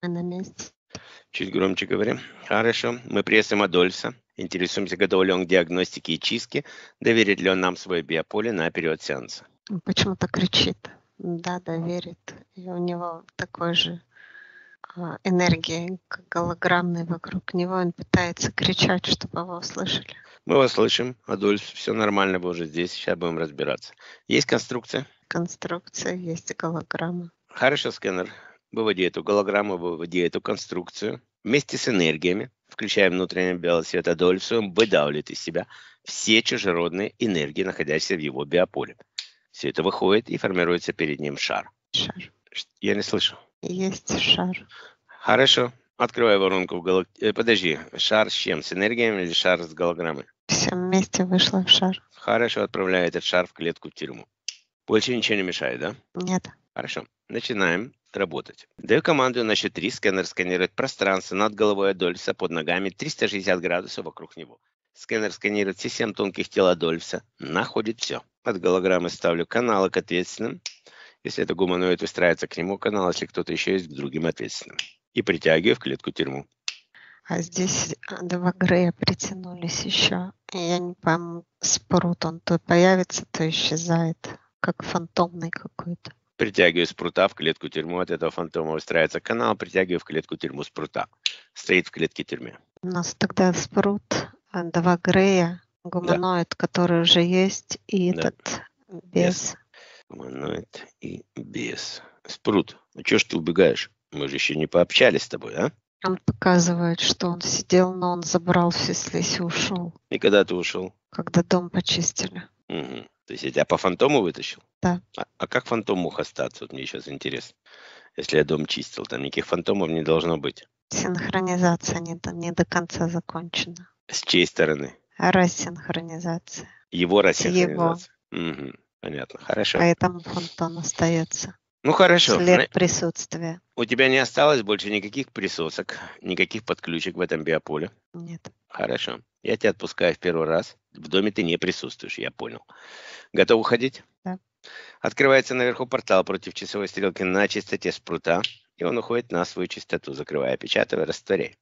Мы на месте. Чуть громче говорим. Хорошо. Мы приветствуем Адольфса. Интересуемся, готов ли он к диагностике и чистке. Доверит ли он нам свое биополе на период сеанса. Он почему-то кричит. Да, доверит. И у него такой же энергии, как голограммной вокруг него. Он пытается кричать, чтобы его услышали. Мы вас слышим, Адольф. Все нормально, вы уже здесь. Сейчас будем разбираться. Есть конструкция? Конструкция, есть голограмма. Хорошо, сканер. Выводи эту голограмму, выводи эту конструкцию. Вместе с энергиями, включая внутренний белый свет Адольфа, он выдавливает из себя все чужеродные энергии, находящиеся в его биополе. Все это выходит и формируется перед ним шар. Шар. Я не слышу. Есть шар. Хорошо. Открывай воронку в Подожди. Шар с чем? С энергиями или шар с голограммой? Все вместе вышло в шар. Хорошо. Отправляй этот шар в клетку тюрьму. Больше ничего не мешает, да? Нет. Хорошо. Начинаем работать. Даю команду на счет 3. Сканер сканирует пространство над головой Адольфса, под ногами 360 градусов вокруг него. Сканер сканирует все 7 тонких тел Адольфса. Находит все. От голограммы ставлю каналы к ответственным. Если это гуманоид, выстраивается к нему канал, если кто-то еще есть, к другим ответственным. И притягиваю в клетку тюрьму. А здесь 2 Грея притянулись еще. И я не пойму, спрут он то появится, то исчезает. Как фантомный какой-то. Притягиваю спрута в клетку тюрьму. От этого фантома выстраивается канал. Притягиваю в клетку тюрьму спрута. Стоит в клетке тюрьме. У нас тогда спрут, 2 Грея, гуманоид, да, который уже есть, и да, этот бес. Гуманоид и бес. Спрут, ну чё ж ты убегаешь? Мы же еще не пообщались с тобой, а? Он показывает, что он сидел, но он забрал всю слизь и ушел. И когда ты ушел? Когда дом почистили. Угу. То есть я тебя по фантому вытащил? Да. А как фантом мог остаться? Вот мне сейчас интересно. Если я дом чистил, там никаких фантомов не должно быть. Синхронизация не до конца закончена. С чьей стороны? Рассинхронизация. Его рассинхронизация? Угу. Понятно. Хорошо. Поэтому фантом остается. Ну хорошо. След присутствия. У тебя не осталось больше никаких присосок, никаких подключек в этом биополе? Нет. Хорошо. Я тебя отпускаю в первый раз. В доме ты не присутствуешь, я понял. Готов уходить? Да. Открывается наверху портал против часовой стрелки на частоте спрута, и он уходит на свою частоту, закрывая, опечатывая, растворяя.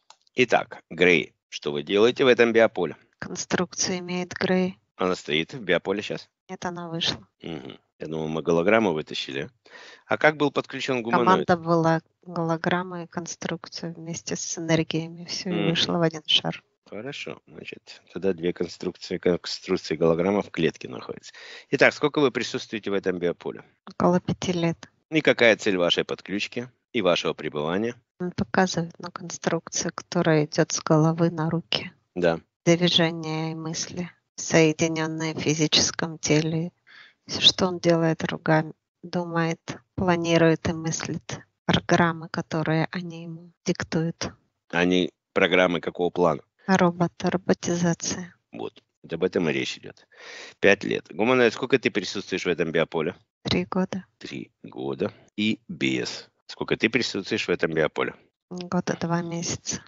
Итак, Грей, что вы делаете в этом биополе? Конструкция имеет Грей. Она стоит в биополе сейчас? Нет, она вышла. Угу. Я думал, мы голограмму вытащили. А как был подключен гуманоид? Команда была голограмма и конструкция вместе с энергиями. Все и вышло в один шар. Хорошо. Значит, тогда 2 конструкции голограмма в клетке находится. Итак, сколько вы присутствуете в этом биополе? Около 5 лет. И какая цель вашей подключки и вашего пребывания? Он показывает на конструкцию, которая идет с головы на руки. Да. Движения и мысли, соединенные в физическом теле. Все, что он делает руками, думает, планирует и мыслит. Программы, которые они ему диктуют. Они программы какого плана? Роботизация. Вот. Об этом и речь идет. 5 лет. Гуманоид, сколько ты присутствуешь в этом биополе? 3 года. 3 года. И бес. Сколько ты присутствуешь в этом биополе? 1 год и 2 месяца.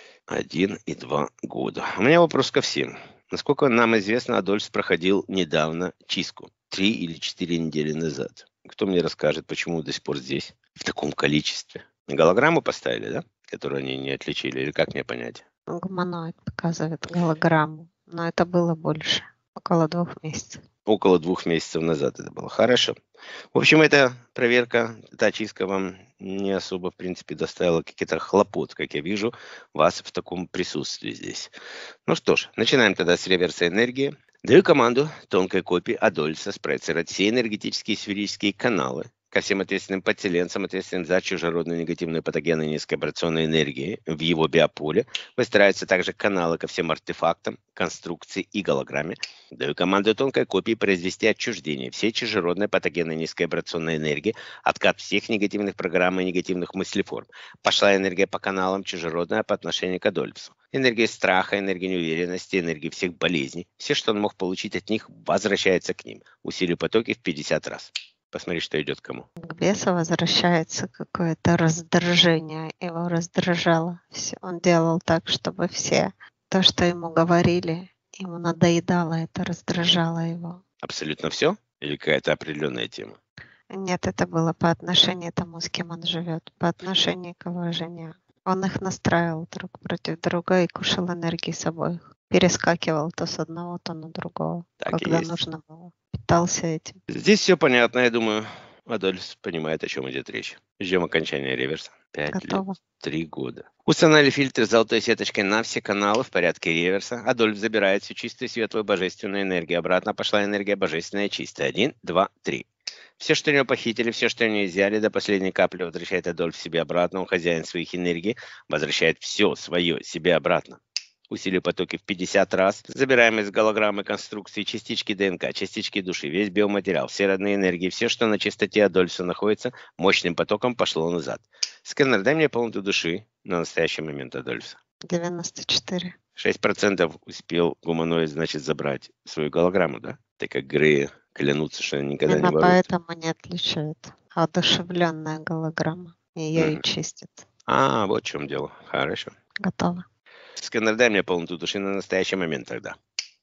1 и 2 года. У меня вопрос ко всем. Насколько нам известно, Адольф проходил недавно чистку. 3 или 4 недели назад. Кто мне расскажет, почему до сих пор здесь? В таком количестве. Голограмму поставили, да? Которую они не отличили. Или как мне понять? Гуманоид показывает голограмму. Но это было больше. Около 2 месяцев. Около 2 месяцев назад это было. Хорошо. В общем, эта проверка, эта очистка вам не особо, в принципе, доставила каких-то хлопот, как я вижу, вас в таком присутствии здесь. Ну что ж, начинаем тогда с реверса энергии. Даю команду тонкой копии Адольфа спроецировать все энергетические сферические каналы ко всем ответственным подселенцам, ответственным за чужеродную негативную патогенную низковибрационную энергию в его биополе. Выстраиваются также каналы ко всем артефактам, конструкции и голограмме. Даю команду тонкой копии произвести отчуждение всей чужеродной патогенной низковибрационной энергии, откат всех негативных программ и негативных мыслеформ. Пошла энергия по каналам чужеродная по отношению к Адольфу. Энергия страха, энергия неуверенности, энергия всех болезней. Все, что он мог получить от них, возвращается к ним. Усилию потоки в 50 раз. Посмотри, что идет кому. К бесу возвращается какое-то раздражение. Его раздражало. Все. Он делал так, чтобы все то, что ему говорили, ему надоедало, это раздражало его. Абсолютно все? Или какая-то определенная тема? Нет, это было по отношению к тому, с кем он живет, по отношению к его жене. Он их настраивал друг против друга и кушал энергии с обоих. Перескакивал то с одного, то на другого, Так и когда есть. нужно было. Питался этим. Здесь все понятно, я думаю. Адольф понимает, о чем идет речь. Ждем окончания реверса. 5 лет, Готово. 3 года. Устанавливали фильтры с золотой сеточкой на все каналы в порядке реверса. Адольф забирает всю чистую, светлую, божественную энергию. Обратно пошла энергия божественная чистая. 1, 2, 3. Все, что у него похитили, все, что у него изъяли, до последней капли возвращает Адольф себе обратно. Он хозяин своих энергий, возвращает все свое себе обратно. Усилию потоки в 50 раз. Забираем из голограммы конструкции частички ДНК, частички души, весь биоматериал, все родные энергии, все, что на чистоте Адольфа находится, мощным потоком пошло назад. Сканер, дай мне полноту души на настоящий момент Адольфа. 94. 6% успел гуманоид, значит, забрать свою голограмму, да? Так как Греи клянутся, что они никогда не Именно воруют. поэтому не отличают. Одушевленная голограмма. Ее и чистят. Вот в чем дело. Хорошо. Готово. Сканер, дай мне полноту души на настоящий момент тогда.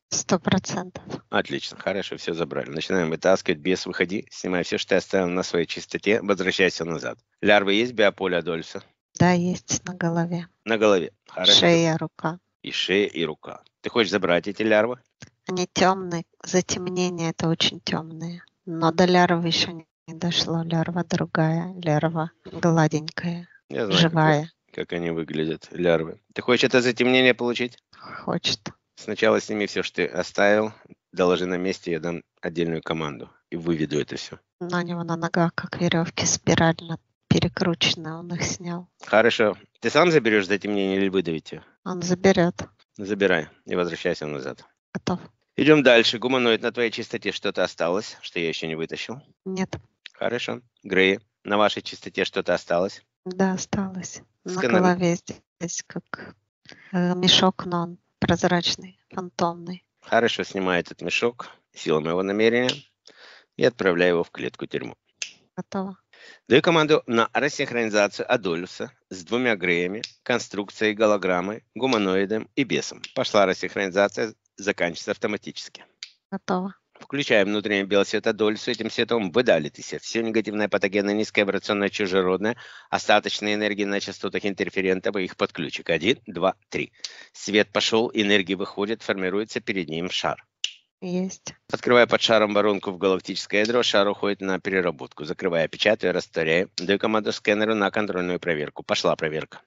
100%. Отлично, хорошо, все забрали. Начинаем вытаскивать, бес, выходи, снимай все, что ты оставил на своей чистоте, возвращайся назад. Лярвы есть биополе Адольфа? Да, есть на голове. На голове. Хорошо. Шея, рука. И шея, и рука. Ты хочешь забрать эти лярвы? Они темные. Затемнение это очень темные. Но до лярвы еще не дошло. Лярва другая. Лярва гладенькая. Я знаю, Живая. как они выглядят, лярвы. Ты хочешь это затемнение получить? Хочет. Сначала сними все, что ты оставил, доложи на месте, я дам отдельную команду и выведу это все. Но у него на ногах, как веревки, спирально перекручено. Он их снял. Хорошо. Ты сам заберешь затемнение или выдавите? Он заберет. Забирай и возвращайся назад. Готов. Идем дальше. Гуманоид, на твоей чистоте что-то осталось, что я еще не вытащил? Нет. Хорошо. Греи, на вашей чистоте что-то осталось? Да, осталось. На Сканер. голове здесь как мешок, но он прозрачный, фантомный. Хорошо, снимай этот мешок силой моего намерения и отправляй его в клетку-тюрьму. Готово. Даю команду на рассинхронизацию Адольфа с 2 Греями, конструкцией, голограммой, гуманоидом и бесом. Пошла рассинхронизация, заканчивается автоматически. Готово. Включаем внутренний белый свет Адольфа, этим светом выдалит из себя все негативное, патогенное, низковибрационное, чужеродное, остаточные энергии на частотах интерферентов и их подключек. 1, 2, 3. Свет пошел, энергии выходят, формируется перед ним шар. Есть. Открывая под шаром воронку в галактическое ядро, шар уходит на переработку. Закрывая, печатаю, растворяю. Даю команду сканеру на контрольную проверку. Пошла проверка.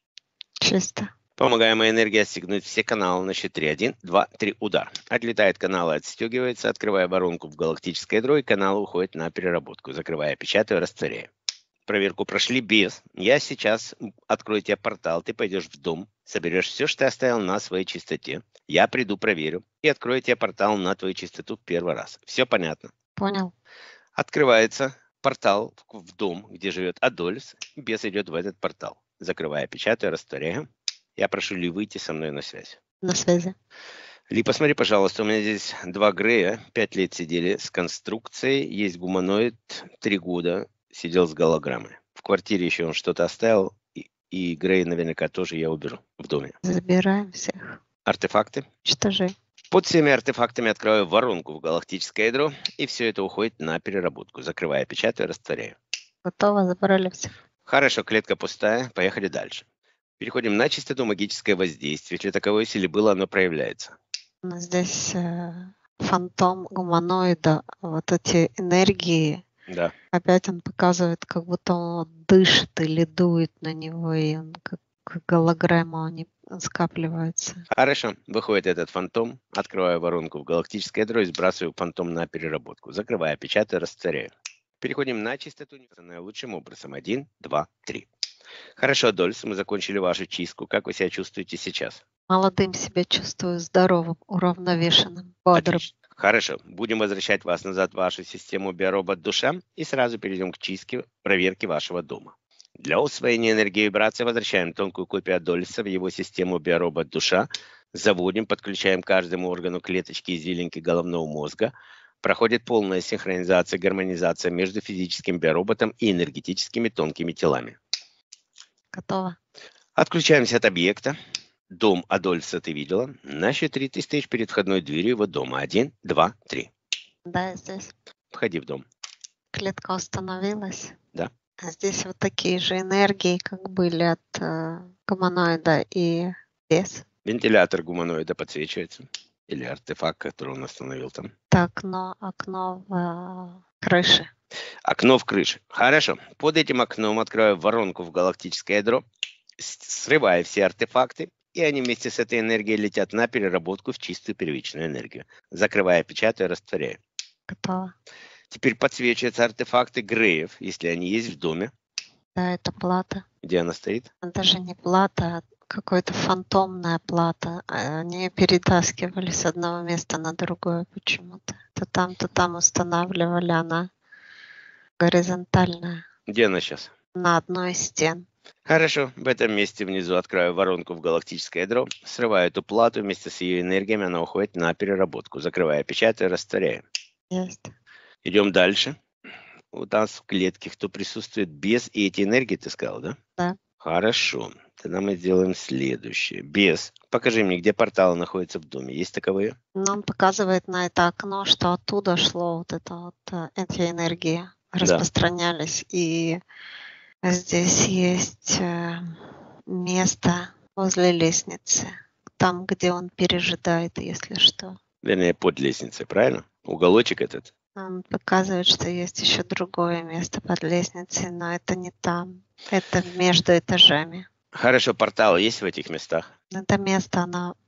Чисто. Помогаемая энергия отстегнуть все каналы на счет 3. 1, 2, 3, удар. Отлетает каналы, отстегивается, открывая воронку в галактическое ядро, и каналы уходят на переработку. Закрывая, печатаю, растворяю. Проверку прошли без. Я сейчас открою тебе портал, ты пойдешь в дом, соберешь все, что ты оставил на своей чистоте. Я приду, проверю и открою тебе портал на твою чистоту первый раз. Все понятно? Понял. Открывается портал в дом, где живет Адольф. Бес идет в этот портал. Закрывая, печатаю, растворяю. Я прошу Ли выйти со мной на связь. На связи. Ли, посмотри, пожалуйста, у меня здесь 2 Грея, 5 лет сидели с конструкцией, есть гуманоид, 3 года сидел с голограммой. В квартире еще он что-то оставил, и Грей наверняка тоже я уберу в доме. Забираем всех. Артефакты. Уничтожи. Под всеми артефактами открываю воронку в галактическое ядро, и все это уходит на переработку. Закрывая, печатаю, растворяю. Готово. Забрали всех. Хорошо, клетка пустая, поехали дальше. Переходим на чистоту магическое воздействие. Если таковое силе было, оно проявляется. У нас здесь фантом гуманоида. Вот эти энергии. Да. Опять он показывает, как будто он дышит или дует на него, и он как голограмма, они скапливаются. Хорошо. Выходит этот фантом, открываю воронку в галактическое ядро и сбрасываю фантом на переработку. Закрываю, печатаю, растворяю. Переходим на чистоту наилучшим образом. 1, 2, 3. Хорошо, Адольф, мы закончили вашу чистку. Как вы себя чувствуете сейчас? Молодым себя чувствую здоровым, уравновешенным, бодрым. Отлично. Хорошо. Будем возвращать вас назад в вашу систему биоробот душа и сразу перейдем к чистке, проверке вашего дома. Для усвоения энергии и вибрации возвращаем тонкую копию Адольфа в его систему биоробот душа, заводим, подключаем к каждому органу клеточки и извилинки головного мозга. Проходит полная синхронизация, гармонизация между физическим биороботом и энергетическими тонкими телами. Готово. Отключаемся от объекта. Дом Адольфа ты видела. На счет 3 ты стоишь перед входной дверью его дома. 1, 2, 3. Да, я здесь. Входи в дом. клетка установилась. Да. А здесь вот такие же энергии, как были от гуманоида и без. Вентилятор гуманоида подсвечивается. Или артефакт, который он установил там. Так, окно в крыше. Окно в крыше. Хорошо. Под этим окном открываю воронку в галактическое ядро, срываю все артефакты, и они вместе с этой энергией летят на переработку в чистую первичную энергию. Закрывая, печатаю, растворяю. Готово. Теперь подсвечиваются артефакты Греев, если они есть в доме. Да, это плата. Где она стоит? Даже не плата, а какая-то фантомная плата. Они перетаскивали с одного места на другое почему-то. То там устанавливали, она горизонтальная. Где она сейчас? На одной из стен. Хорошо. В этом месте внизу открою воронку в галактическое ядро, срываю эту плату, вместе с ее энергиями она уходит на переработку. Закрываю, печатаю, растворяю. Есть. Идем дальше. У нас в клетке кто присутствует без и эти энергии, ты сказал, да? Да. Хорошо. Тогда мы сделаем следующее. Без. Покажи мне, где порталы находятся в доме. Есть таковые? Но он показывает на это окно, что оттуда шло вот это вот, эти энергии распространялись. И здесь есть место возле лестницы, там, где он пережидает, если что. Вернее, под лестницей, правильно? Уголочек этот. Он показывает, что есть еще другое место под лестницей, но это не там. Это между этажами. Хорошо, порталы есть в этих местах? Это место,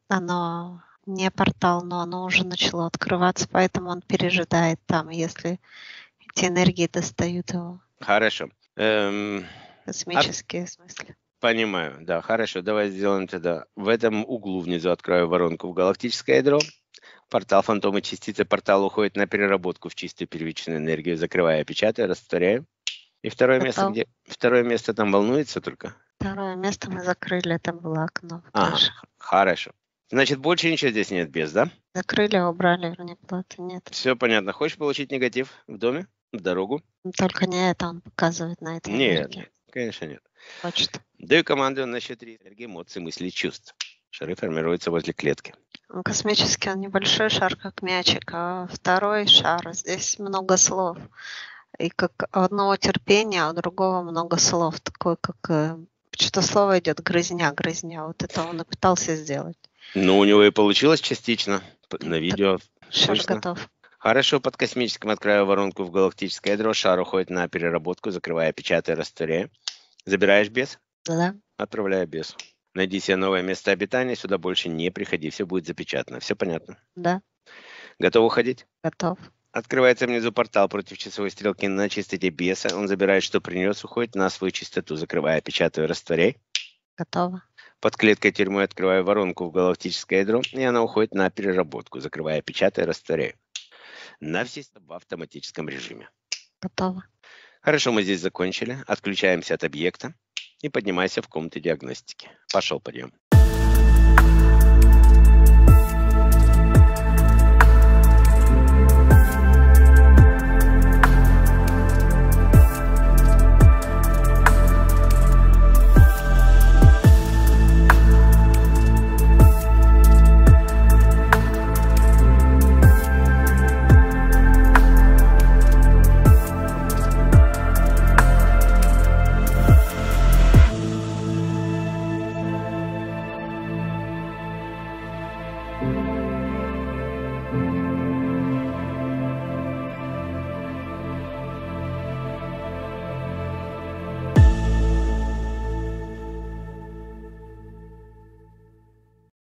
оно не портал, но оно уже начало открываться, поэтому он пережидает там, если эти энергии достают его. Хорошо. Космические, в смысле. Понимаю, да, хорошо. Давай сделаем тогда. В этом углу внизу открою воронку в галактическое ядро. Портал фантомы частицы портала уходит на переработку в чистую первичную энергию. Закрываю, печатаю, растворяю. И второе место, где? Второе место там волнуется только? Второе место мы закрыли, это было окно в Ага, крыше. хорошо. Значит, больше ничего здесь нет без, да? Закрыли, убрали, вернее, платы нет. Все понятно. Хочешь получить негатив в доме, в дорогу? Только не это он показывает на этой энергии. Нет, конечно нет. Хочет. Даю команду на счет 3. Энергии, эмоций, мыслей, чувств. Шары формируются возле клетки. Космический, он небольшой шар, как мячик, а второй шар, здесь много слов. И как у одного терпения, а у другого много слов. Такой, как что слово идет, грызня. Вот это он и пытался сделать. Ну, у него и получилось частично. На видео. Шар слышно. готов. Хорошо, под космическим открываю воронку в галактическое ядро. Шар уходит на переработку, закрывая, печатая, растворяя. Забираешь без? Да. Отправляю без. Найди себе новое место обитания, сюда больше не приходи, все будет запечатано. Все понятно? Да. Готов уходить? Готов. Открывается внизу портал против часовой стрелки на чистоте беса. Он забирает, что принес, уходит на свою чистоту, закрывая, печатаю, растворяй. Готово. Под клеткой тюрьмы открываю воронку в галактическое ядро, и она уходит на переработку, закрывая, печатая, растворяю. На все в автоматическом режиме. Готово. Хорошо, мы здесь закончили. Отключаемся от объекта и поднимайся в комнату диагностики. Пошел, подъем.